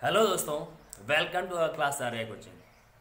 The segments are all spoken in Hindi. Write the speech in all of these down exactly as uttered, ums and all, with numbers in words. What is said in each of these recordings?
हेलो दोस्तों, welcome to our class Arya coaching.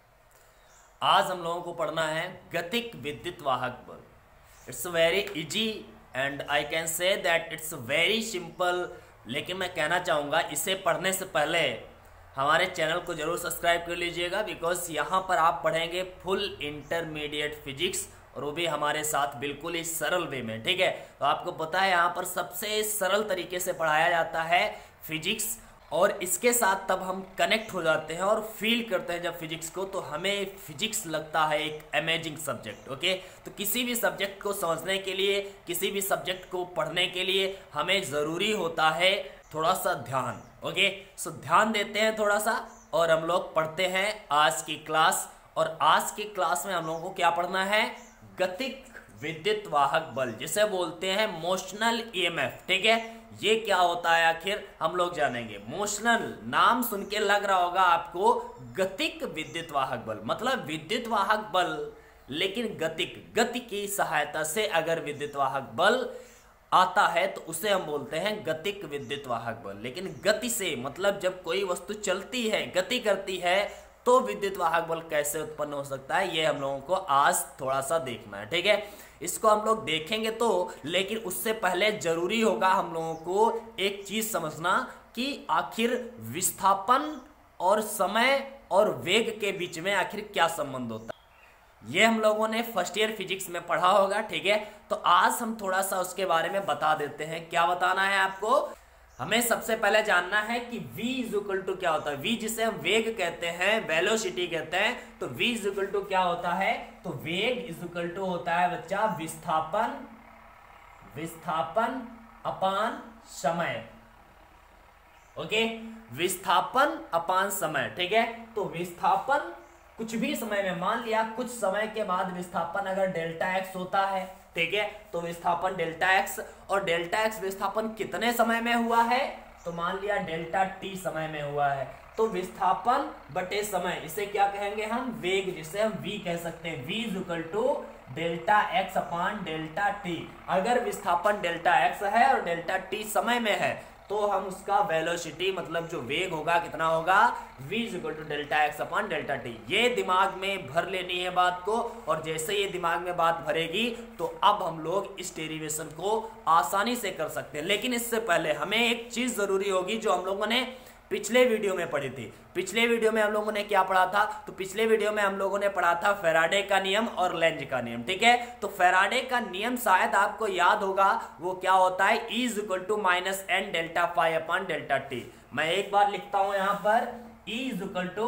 आज हम लोगों को पढ़ना है गतिक विद्युत वाहक बल। It's very easy and I can say that it's very simple. लेकिन मैं कहना चाहूँगा इसे पढ़ने से पहले हमारे चैनल को जरूर सब्सक्राइब कर लीजिएगा, बिकॉज यहाँ पर आप पढ़ेंगे फुल इंटरमीडिएट फिजिक्स, और वो भी हमारे साथ बिल्कुल ही सरल वे में। ठीक है, तो आपको पता है यहाँ पर सबसे सरल तरीके से पढ़ाया जाता है फिजिक्स, और इसके साथ तब हम कनेक्ट हो जाते हैं और फील करते हैं जब फिजिक्स को, तो हमें फिजिक्स लगता है एक अमेजिंग सब्जेक्ट। ओके, तो किसी भी सब्जेक्ट को समझने के लिए, किसी भी सब्जेक्ट को पढ़ने के लिए हमें ज़रूरी होता है थोड़ा सा ध्यान। ओके, सो ध्यान देते हैं थोड़ा सा और हम लोग पढ़ते हैं आज की क्लास। और आज की क्लास में हम लोगों को क्या पढ़ना है? गतिक विद्युत वाहक बल, जिसे बोलते हैं मोशनल ईएमएफ। ठीक है, ये क्या होता है आखिर हम लोग जानेंगे। मोशनल नाम सुन के लग रहा होगा आपको, गतिक विद्युत वाहक बल मतलब विद्युत वाहक बल, लेकिन गतिक, गति की सहायता से अगर विद्युत वाहक बल आता है तो उसे हम बोलते हैं गतिक विद्युत वाहक बल। लेकिन गति से मतलब जब कोई वस्तु चलती है, गति करती है, तो विद्युत वाहक बल कैसे उत्पन्न हो सकता है, ये हम लोगों को आज थोड़ा सा देखना है। ठीक है, इसको हम लोग देखेंगे तो, लेकिन उससे पहले जरूरी होगा हम लोगों को एक चीज समझना कि आखिर विस्थापन और समय और वेग के बीच में आखिर क्या संबंध होता है। ये हम लोगों ने फर्स्ट ईयर फिजिक्स में पढ़ा होगा। ठीक है, तो आज हम थोड़ा सा उसके बारे में बता देते हैं। क्या बताना है आपको? हमें सबसे पहले जानना है कि v इज इक्वल टू क्या होता है। v जिसे हम वेग कहते हैं, वेलोसिटी कहते हैं, तो v इज इक्वल टू क्या होता है? तो वेग इज इक्वल टू होता है बच्चा विस्थापन, विस्थापन अपान समय। ओके, विस्थापन अपान समय। ठीक है, तो विस्थापन कुछ भी समय में, मान लिया कुछ समय के बाद विस्थापन अगर डेल्टा एक्स होता है, ठीक है, तो विस्थापन डेल्टा एक्स, और डेल्टा एक्स विस्थापन कितने समय में हुआ है? तो मान लिया डेल्टा टी समय में हुआ है, तो विस्थापन बटे समय, इसे क्या कहेंगे हम? वेग, जिसे हम v कह सकते हैं। v is equal to delta x upon delta t. अगर विस्थापन डेल्टा एक्स है और डेल्टा टी समय में है, तो हम उसका वेलोसिटी मतलब जो वेग होगा कितना होगा? v is equal to delta x upon delta t. ये दिमाग में भर लेनी है बात को, और जैसे ये दिमाग में बात भरेगी तो अब हम लोग इस डेरिवेशन को आसानी से कर सकते हैं। लेकिन इससे पहले हमें एक चीज जरूरी होगी जो हम लोगों ने पिछले वीडियो में पढ़ी थी। पिछले वीडियो में हम लोगों ने क्या पढ़ा था? तो पिछले वीडियो में हम लोगों ने पढ़ा था फैराडे का नियम और लेंज का नियम। ठीक है, तो फैराडे का नियम शायद आपको याद होगा, वो क्या होता है? E is equal to minus n delta phi upon delta t. मैं एक बार लिखता हूं यहां पर, E is equal to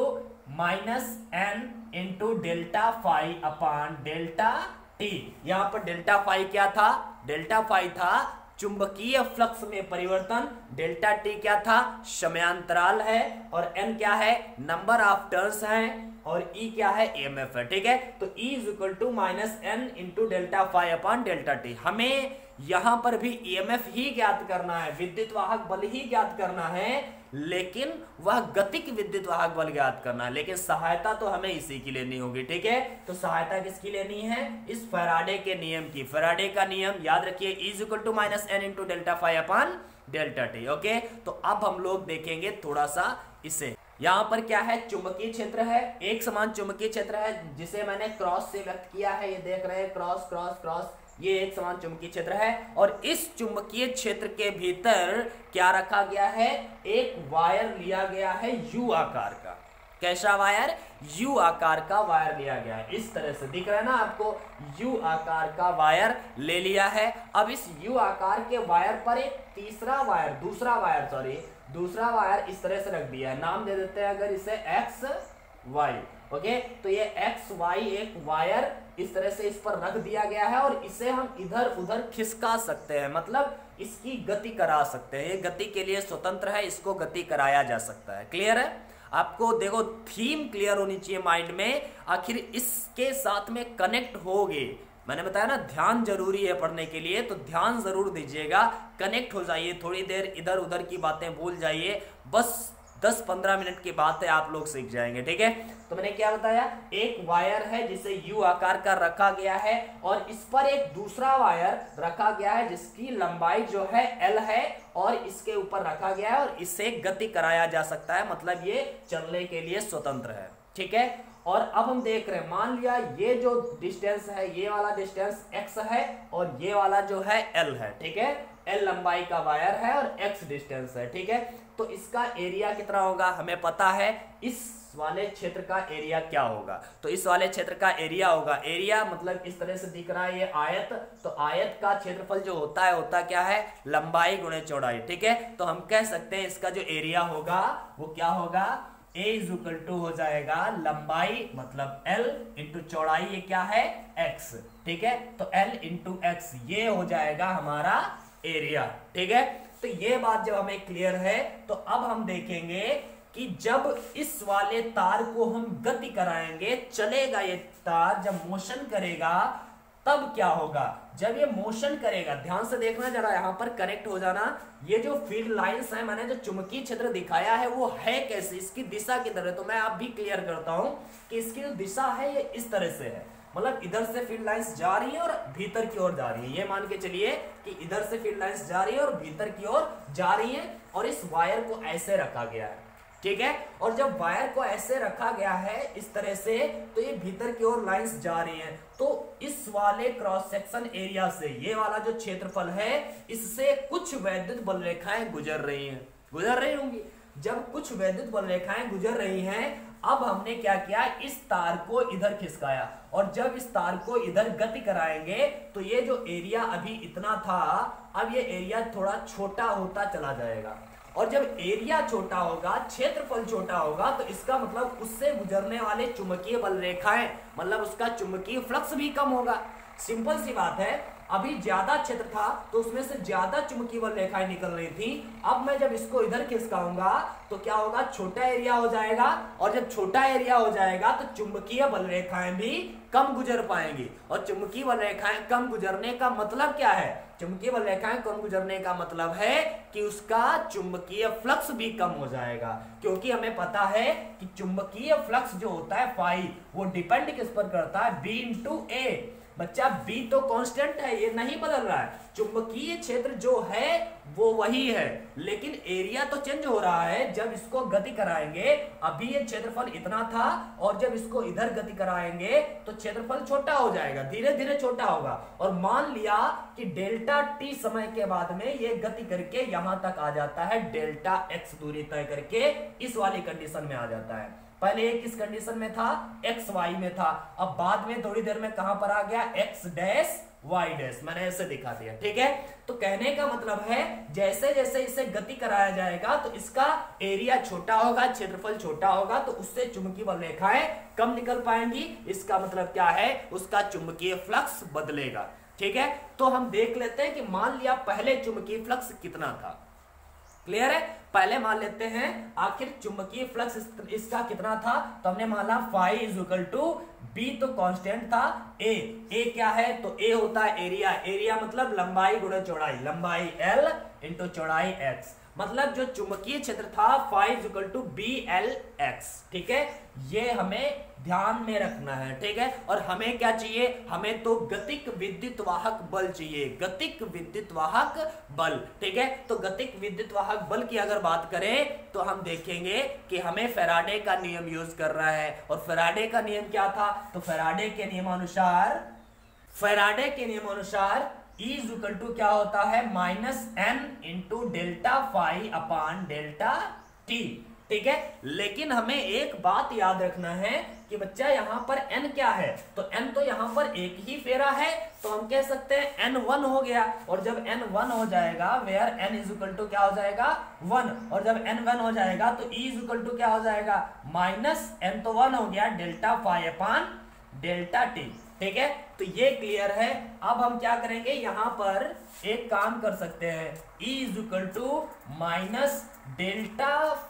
minus n into delta phi upon delta t. यहां पर डेल्टा फाइव क्या था? डेल्टा फाइव था चुंबकीय फ्लक्स में परिवर्तन, डेल्टा टी क्या था? समयांतराल है, और एन क्या है? नंबर ऑफ टर्न्स है, और ई क्या है? ईएमएफ है। ठीक है, तो E is equal to minus n into delta phi upon delta t. हमें यहां पर भी ईएमएफ ही ज्ञात करना है, विद्युत वाहक बल ही ज्ञात करना है, लेकिन वह गतिक विद्युत वाहक बल ज्ञात करना है। लेकिन सहायता तो हमें इसी की लेनी होगी। ठीक है, तो सहायता किसकी लेनी है? इस फैराडे के नियम की। फैराडे का नियम याद रखिए, E is equal to minus n into delta phi upon delta t. Okay, तो अब हम लोग देखेंगे थोड़ा सा इसे। यहाँ पर क्या है? चुंबकीय क्षेत्र है, एक समान चुंबकीय क्षेत्र है, जिसे मैंने क्रॉस से व्यक्त किया है। ये देख रहे हैं, क्रॉस क्रॉस क्रॉस, ये एक समान चुंबकीय क्षेत्र है, और इस चुंबकीय क्षेत्र के भीतर क्या रखा गया है? एक वायर लिया गया है यू आकार का। कैसा वायर? यू आकार का वायर लिया गया है। इस तरह से दिख रहा है ना आपको, यू आकार का वायर ले लिया है। अब इस यू आकार के वायर पर एक तीसरा वायर, दूसरा वायर सॉरी दूसरा वायर इस तरह से रख दिया है। नाम दे देते हैं अगर इसे एक्स वाई। ओके, तो ये एक्स वाई एक वायर इस तरह से इस पर रख दिया गया है, और इसे हम इधर उधर खिसका सकते हैं, मतलब इसकी गति करा सकते हैं। ये गति के लिए स्वतंत्र है, इसको गति कराया जा सकता है। क्लियर है आपको? देखो, थीम क्लियर होनी चाहिए माइंड में, आखिर इसके साथ में कनेक्ट होगे। मैंने बताया ना, ध्यान जरूरी है पढ़ने के लिए, तो ध्यान जरूर दीजिएगा, कनेक्ट हो जाइए, थोड़ी देर इधर उधर की बातें भूल जाइए, बस दस पंद्रह मिनट की बात है, आप लोग सीख जाएंगे। ठीक है, तो मैंने क्या बताया, एक वायर है जिसे यू आकार का रखा गया है और इस पर एक दूसरा वायर रखा गया है जिसकी लंबाई जो है एल है और इसके ऊपर रखा गया है और इससे गति कराया जा सकता है, मतलब ये चलने के लिए स्वतंत्र है। ठीक है, और अब हम देख रहे हैं, मान लिया ये जो डिस्टेंस है, ये वाला डिस्टेंस x है और ये वाला जो है l है। ठीक है, l लंबाई का वायर है और x डिस्टेंस है। ठीक है, तो इसका एरिया कितना होगा हमें पता है, इस वाले क्षेत्र का एरिया क्या होगा, तो इस वाले क्षेत्र का एरिया होगा, एरिया मतलब इस तरह से दिख रहा है ये आयत, तो आयत का क्षेत्रफल जो होता है होता क्या है, लंबाई गुणे चौड़ाई। ठीक है, तो हम कह सकते हैं इसका जो एरिया होगा वो क्या होगा, a इज इक्वल टू हो जाएगा लंबाई मतलब l इंटू चौड़ाई, ये क्या है x। ठीक है, तो l इंटू एक्स ये हो जाएगा हमारा एरिया। ठीक है, तो ये बात जब हमें क्लियर है तो अब हम देखेंगे कि जब इस वाले तार को हम गति कराएंगे, चलेगा ये तार, जब मोशन करेगा तब क्या होगा, जब ये मोशन करेगा, ध्यान से देखना जरा, यहां पर करेक्ट हो जाना, ये जो फील्ड लाइंस है, मैंने जो चुंबकीय क्षेत्र दिखाया है वो है कैसे, इसकी दिशा की तरह, तो मैं आप भी क्लियर करता हूं कि इसकी जो दिशा है ये इस तरह से है, मतलब इधर से फील्ड लाइंस जा रही है और भीतर की ओर जा रही है, ये मान के चलिए कि इधर से फील्ड लाइंस जा रही है और भीतर की ओर जा रही है और इस वायर को ऐसे रखा गया है। ठीक है, और जब वायर को ऐसे रखा गया है इस तरह से, तो ये भीतर की ओर लाइंस जा रही हैं, तो इस वाले क्रॉस सेक्शन एरिया से ये वाला जो क्षेत्रफल है इससे कुछ वैद्युत बल रेखाएं गुजर रही हैं, गुजर रही होंगी। जब कुछ वैद्युत बल रेखाएं गुजर रही हैं, अब हमने क्या किया, इस तार को इधर खिसकाया और जब इस तार को इधर गति कराएंगे तो ये जो एरिया अभी इतना था, अब ये एरिया थोड़ा छोटा होता चला जाएगा और जब एरिया छोटा होगा, क्षेत्रफल छोटा होगा, तो इसका मतलब उससे गुजरने वाले चुंबकीय बल रेखाएं, मतलब उसका चुंबकीय फ्लक्स भी कम होगा। सिंपल सी बात है, अभी ज्यादा क्षेत्र था तो उसमें से ज्यादा चुंबकीय बल रेखाएं निकल रही थी, अब मैं जब इसको इधर खिसकाऊंगा तो क्या होगा, छोटा एरिया हो जाएगा और जब छोटा एरिया हो जाएगा तो चुंबकीय बल रेखाएं भी कम गुजर पाएंगी और चुंबकीय बल रेखाएं कम गुजरने का मतलब क्या है, चुंबकीय बल रेखाएं कम गुजरने का मतलब है कि उसका चुंबकीय फ्लक्स भी कम हो जाएगा, क्योंकि हमें पता है कि चुंबकीय फ्लक्स जो होता है फाई, वो डिपेंड किस पर करता है, बी इंटू ए। बच्चा बी तो कांस्टेंट है, ये नहीं बदल रहा है, चुंबकीय क्षेत्र जो है वो वही है, लेकिन एरिया तो चेंज हो रहा है। जब इसको गति कराएंगे, अभी ये क्षेत्रफल इतना था और जब इसको इधर गति कराएंगे तो क्षेत्रफल छोटा हो जाएगा, धीरे धीरे छोटा होगा और मान लिया कि डेल्टा टी समय के बाद में ये गति करके यहां तक आ जाता है, डेल्टा एक्स दूरी तय करके इस वाली कंडीशन में आ जाता है। पहले ये किस कंडीशन में था, एक्स वाई में था, अब बाद में थोड़ी देर में कहां पर आ गया, एक्स डैश वाई डैश, मैंने ऐसे दिखा दिया। ठीक है, तो कहने का मतलब है जैसे जैसे इसे गति कराया जाएगा तो इसका एरिया छोटा होगा, क्षेत्रफल छोटा होगा, तो उससे चुंबकीय बल रेखाएं कम निकल पाएंगी, इसका मतलब क्या है, उसका चुंबकीय फ्लक्स बदलेगा। ठीक है, तो हम देख लेते हैं कि मान लिया पहले चुंबकीय फ्लक्स कितना था, क्लियर है, पहले मान लेते हैं आखिर चुंबकीय फ्लक्स इस, इसका कितना था, तो हमने माना phi is equal to B तो कांस्टेंट था, ए ए क्या है, तो ए होता है एरिया, एरिया मतलब लंबाई गुणे चौड़ाई, लंबाई एल इंटू चौड़ाई एक्स, मतलब जो चुंबकीय क्षेत्र था phi is equal to B L x. ठीक है, ये हमें ध्यान में रखना है। ठीक है, और हमें क्या चाहिए, हमें तो गतिक विद्युत वाहक बल चाहिए, गतिक विद्युत वाहक बल। ठीक है, तो गतिक विद्युत वाहक बल की अगर बात करें तो हम देखेंगे कि हमें फैराडे का नियम यूज कर रहा है और फैराडे का नियम क्या था, तो फैराडे के नियमानुसार फैराडे के नियमानुसार E इज इक्वल टू क्या होता है, minus n into delta phi upon delta t. ठीक है, लेकिन हमें एक बात याद रखना है कि बच्चा यहां पर n क्या है, तो n तो यहां पर एक ही फेरा है, तो हम कह सकते हैं n वन हो गया, और जब n वन हो जाएगा where n is equal to क्या हो जाएगा, वन, और जब n वन हो जाएगा तो E इज इक्वल टू क्या हो जाएगा, माइनस n तो वन हो गया delta phi upon delta t. ठीक है, तो ये क्लियर है। अब हम क्या करेंगे, यहां पर एक काम कर सकते हैं, E is equal to minus delta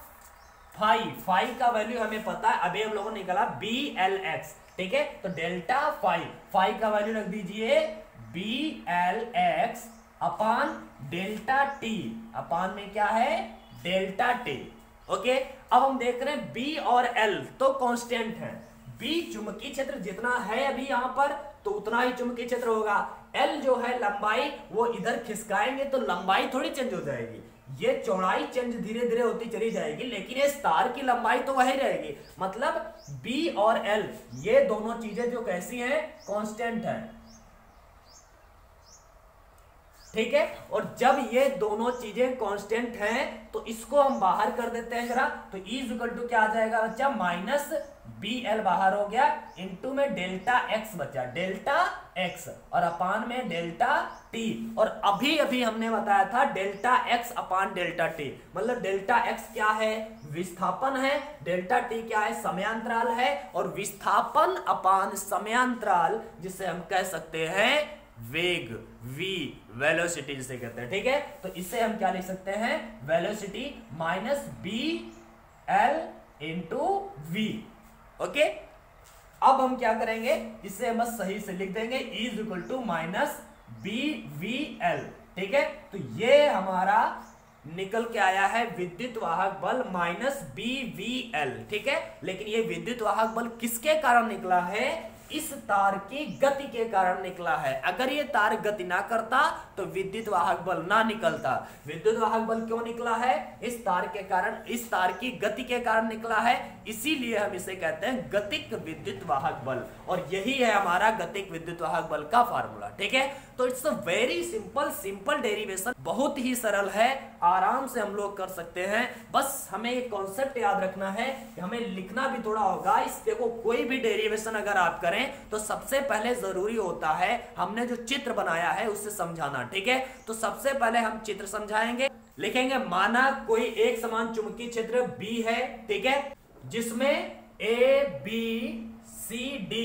phi, phi का वैल्यू हमें पता है, अभी हम लोगों ने निकाला बी एल एक्स। ठीक है, तो डेल्टा फाई, फाई का वैल्यू रख दीजिए B L x upon delta t, upon में क्या है, डेल्टा टी। ओके, अब हम देख रहे हैं बी और एल तो कांस्टेंट है। बी चुंबकीय क्षेत्र जितना है अभी यहां पर तो उतना ही चुंबकीय क्षेत्र होगा। एल जो है लंबाई, वो इधर खिसकाएंगे तो लंबाई थोड़ी चेंज हो जाएगी, ये चौड़ाई चेंज धीरे धीरे होती चली जाएगी, लेकिन ये तार की लंबाई तो वही रहेगी। मतलब बी और एल ये दोनों चीजें जो कैसी हैं, कांस्टेंट है, ठीक है। और जब ये दोनों चीजें कांस्टेंट हैं तो इसको हम बाहर कर देते हैं जरा, तो E इक्वल टू क्या आ जाएगा बच्चा, माइनस बी एल बाहर हो गया, इंटू में डेल्टा एक्स बचा, डेल्टा एक्स और अपान में डेल्टा टी। और अभी अभी हमने बताया था delta x upon delta t, मतलब डेल्टा एक्स क्या है, विस्थापन है, डेल्टा टी क्या है, समयांतराल है, और विस्थापन अपान समयांतराल जिसे हम कह सकते हैं वेग, v वेलोसिटी जिसे कहते हैं, ठीक है। तो इसे हम क्या लिख सकते हैं, velocity minus B L into V. Okay, अब हम क्या करेंगे, इसे हम सही से लिख देंगे, E is equal to minus B V L, ठीक है। तो ये हमारा निकल के आया है विद्युत वाहक बल माइनस बी वी एल, ठीक है। लेकिन ये विद्युत वाहक बल किसके कारण निकला है, इस तार की गति के कारण निकला है। अगर ये तार गति ना करता तो विद्युत वाहक बल ना निकलता। विद्युत वाहक बल क्यों निकला है, इस तार के कारण, इस तार की गति के कारण निकला है, इसीलिए हम इसे कहते हैं गतिक विद्युत वाहक बल, और यही है हमारा गतिक विद्युत वाहक बल का फार्मूला, ठीक है। तो it's a very simple simple derivation, बहुत ही सरल है, आराम से हम लोग कर सकते हैं। बस हमें एक कॉन्सेप्ट याद रखना है कि हमें लिखना भी थोड़ा होगा। इस देखो, कोई भी डेरिवेशन अगर आप करें तो सबसे पहले जरूरी होता है हमने जो चित्र बनाया है उससे समझाना, ठीक है। तो सबसे पहले हम चित्र समझाएंगे, लिखेंगे माना कोई एक समान चुंबकीय क्षेत्र B है, ठीक है, जिसमें A B C D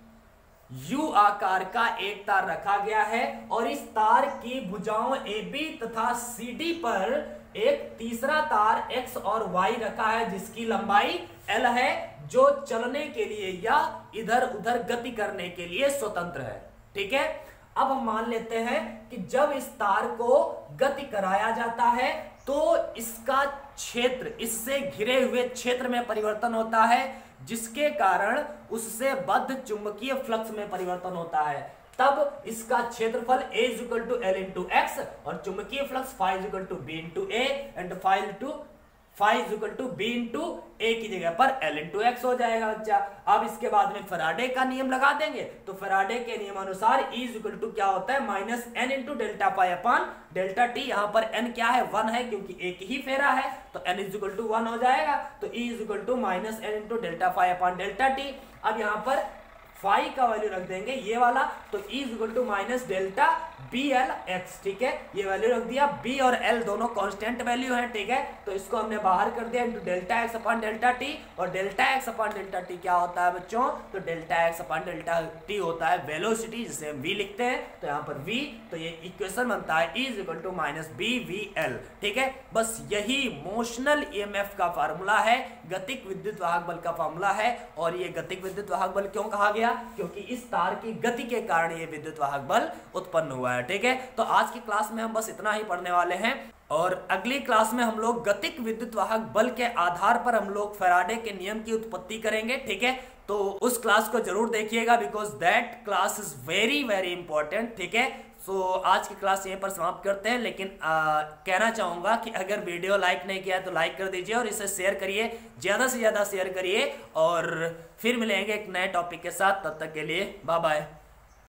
U आकार का एक तार रखा गया है, और इस तार की भुजाओं ए बी तथा सी डी पर एक तीसरा तार एक्स और वाई रखा है जिसकी लंबाई एल है, जो चलने के लिए या इधर उधर गति करने के लिए स्वतंत्र है, ठीक है। अब हम मान लेते हैं कि जब इस तार को गति कराया जाता है तो इसका क्षेत्र, इससे घिरे हुए क्षेत्र में परिवर्तन होता है, जिसके कारण उससे बद्ध चुंबकीय फ्लक्स में परिवर्तन होता है। तब इसका क्षेत्रफल A is equal to L into X और चुंबकीय flux phi is equal to B into A and phi to phi is equal to B into A की जगह पर L into X हो जाएगा बच्चा। अब इसके बाद में फैराडे का नियम लगा देंगे, तो फैराडे के नियम अनुसार E is equal to क्या होता है, minus n into delta phi upon delta t. यहाँ पर n क्या है, वन है, क्योंकि एक ही फेरा है, तो n is equal to one हो जाएगा। तो E is equal to minus n into delta phi upon delta t. अब यहाँ पर फाई का वैल्यू रख देंगे ये वाला, तो E is equal to minus delta B L x, ठीक है, ये वैल्यू रख दिया। B और L दोनों कांस्टेंट वैल्यू है, ठीक है, तो इसको हमने बाहर कर दिया into delta x upon delta t. और delta x upon delta t क्या होता है बच्चों, तो delta x upon delta t होता है वेलोसिटी, जिसे हम v लिखते हैं, तो यहाँ पर v, तो ये इक्वेशन बनता है E is equal to minus B V L, ठीक है। बस यही मोशनल ई एम एफ का फार्मूला है, गतिक विद्युत वाहक बल का फार्मूला है। और ये गतिक विद्युत वाहक बल क्यों कहा गया, क्योंकि इस तार की गति के कारण ये विद्युत वाहक बल उत्पन्न हुआ है, ठीक है। तो आज की क्लास में हम बस इतना ही पढ़ने वाले हैं, और अगली क्लास में हम लोग गतिक विद्युत वाहक बल के आधार पर हम लोग फैराडे के नियम की उत्पत्ति करेंगे, ठीक है। तो उस क्लास को जरूर देखिएगा, because that class is very very important, ठीक है। सो so, आज की क्लास यहीं पर समाप्त करते हैं, लेकिन आ, कहना चाहूंगा कि अगर वीडियो लाइक नहीं किया है तो लाइक कर दीजिए और इसे शेयर करिए, ज़्यादा से ज़्यादा शेयर करिए। और फिर मिलेंगे एक नए टॉपिक के साथ, तब तक के लिए बाय बाय।